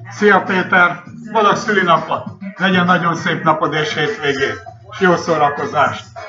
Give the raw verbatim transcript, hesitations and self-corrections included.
Szia Péter! Boldog szülinapot! Legyen nagyon szép napod és hétvégét! És jó szórakozást!